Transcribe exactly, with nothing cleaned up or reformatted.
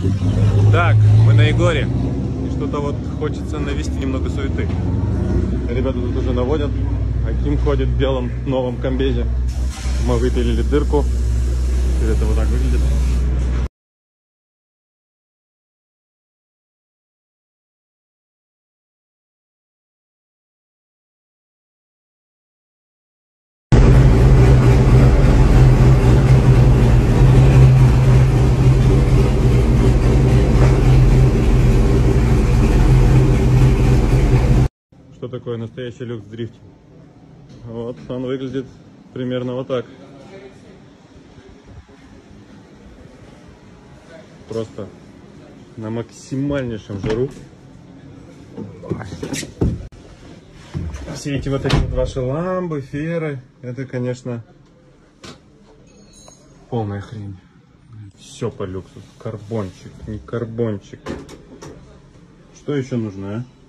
Так, мы на Егоре. И что-то вот хочется навести немного суеты. Ребята тут уже наводят. Аким ходит в белом новом комбезе. Мы выпилили дырку. Теперь это вот так выглядит. Что такое настоящий люкс дрифт? Вот он выглядит примерно вот так. Просто на максимальнейшем жару. Все эти вот эти вот ваши ламбы, феры, это, конечно, полная хрень. Все по люксу. Карбончик, не карбончик. Что еще нужно, а?